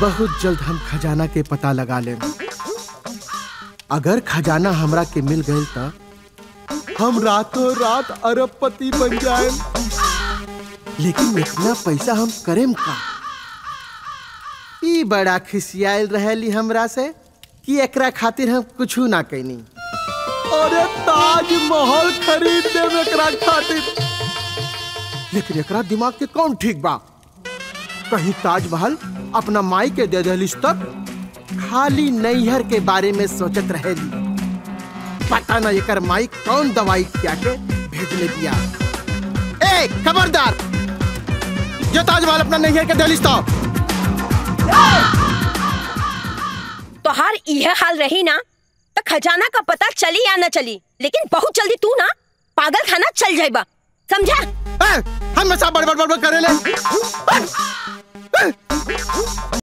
बहुत जल्द हम खजाना के पता लगा लेंगे। अगर खजाना हमरा के मिल गए तो हम रातों रात अरबपति बन जाए। लेकिन इतना पैसा हम करेम का? ई बड़ा खिसियाल रहेली हमरा से कि एकरा खातिर हम कुछ ना कैनी। अरे ताजमहल खरीद देव एकरा खातिर। लेकिन एकरा दिमाग के कौन ठीक बा? कहीं ताजमहल अपना माई के दे देलिस तब खाली नैहर के बारे में सोचत रहेली। पता ना एकर माई कौन दवाई क्या के भेजले दिया। ए खबरदार, जो ताजमहल अपना नैहर के देलिस तो हर यह हाल रही ना तो खजाना का पता चली या न चली, लेकिन बहुत जल्दी तू ना पागल खाना चल जाएगा, समझा? हम बड़ बड़ बड़ करे ले।